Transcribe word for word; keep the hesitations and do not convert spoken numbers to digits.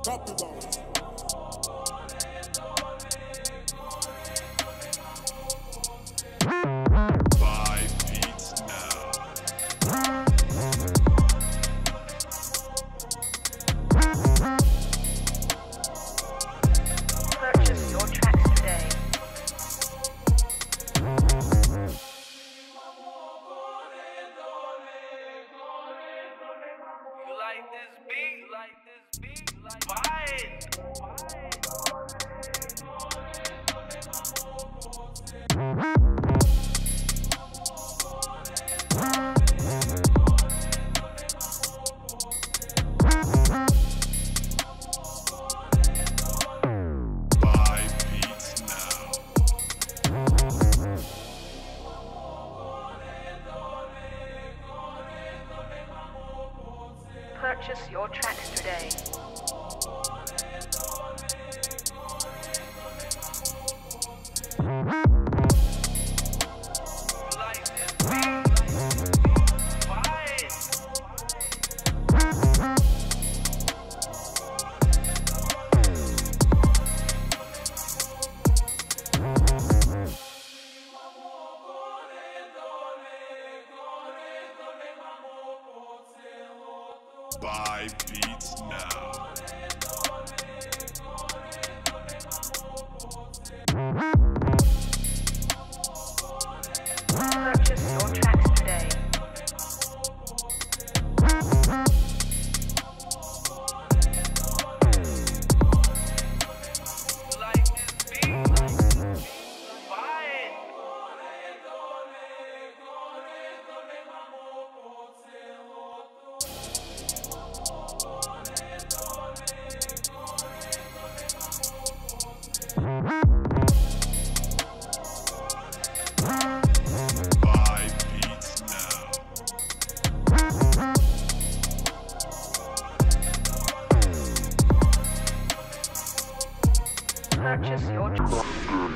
Kappy Bangz. Buy beats now. Purchase your tracks today. You like this beat? Like this beat? Like buy it. Buy beats now. Purchase your tracks today. You like this beat? Buy it. Buy beats now. Purchase your tracks today. You like this beat? Buy it. Buy beats now. Purchase your tracks.